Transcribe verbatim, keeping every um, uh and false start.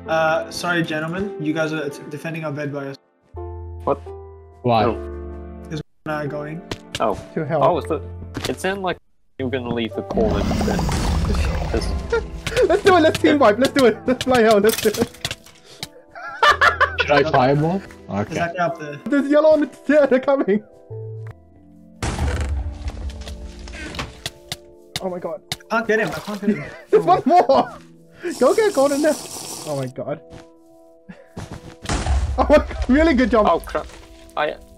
Uh, sorry, gentlemen. You guys are defending our BedWars. What? Why? Oh. Is uh, going? Oh. To hell. Oh, was the... It sounded like you were gonna leave the call instead. Let's do it. Let's team wipe. Let's do it. Let's fly out. Let's do it. Should I fireball? Okay. Exactly up there. There's yellow on the stairs. They're coming. Oh my god. I can't get him. I can't get him. There's one more. Go get Gordon now. Oh my god. Oh my god. Really good job. Oh crap. I...